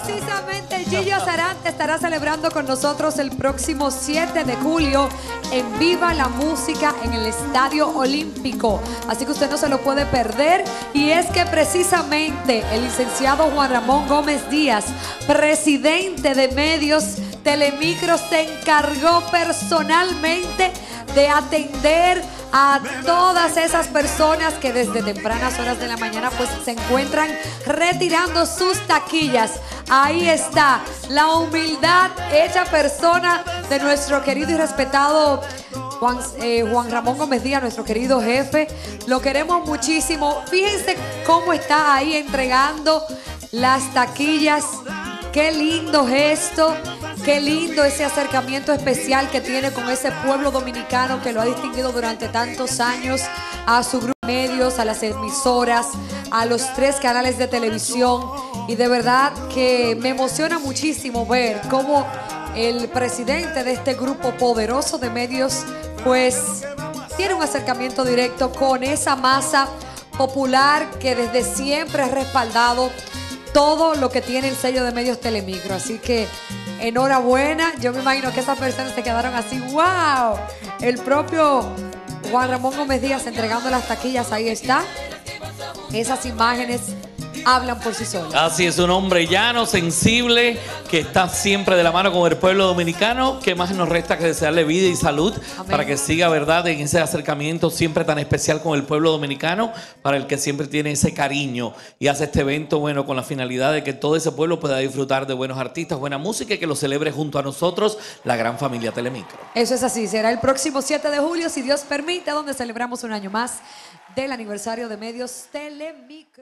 Precisamente Gillo Sarante estará celebrando con nosotros el próximo 7 de julio en Viva la Música en el Estadio Olímpico. Así que usted no se lo puede perder. Y es que precisamente el licenciado Juan Ramón Gómez Díaz, presidente de Medios Telemicro, se encargó personalmente de atender a todas esas personas que desde tempranas horas de la mañana pues se encuentran retirando sus taquillas. Ahí está la humildad hecha persona de nuestro querido y respetado Juan Ramón Gómez Díaz, nuestro querido jefe. Lo queremos muchísimo. Fíjense cómo está ahí entregando las taquillas. Qué lindo gesto. Qué lindo ese acercamiento especial que tiene con ese pueblo dominicano que lo ha distinguido durante tantos años, a su grupo de medios, a las emisoras, a los 3 canales de televisión. Y de verdad que me emociona muchísimo ver cómo el presidente de este grupo poderoso de medios pues tiene un acercamiento directo con esa masa popular que desde siempre ha respaldado todo lo que tiene el sello de Medios Telemicro. Así que enhorabuena. Yo me imagino que esas personas se quedaron así, wow. El propio Juan Ramón Gómez Díaz entregando las taquillas, ahí está. Esas imágenes hablan por sí solas. Así es, un hombre llano, sensible, que está siempre de la mano con el pueblo dominicano. ¿Qué más nos resta que desearle vida y salud? Amén. Para que siga, ¿verdad?, en ese acercamiento siempre tan especial con el pueblo dominicano, para el que siempre tiene ese cariño y hace este evento, bueno, con la finalidad de que todo ese pueblo pueda disfrutar de buenos artistas, buena música y que lo celebre junto a nosotros, la gran familia Telemicro. Eso es así, será el próximo 7 de julio, si Dios permite, donde celebramos un año más del aniversario de Medios Telemicro.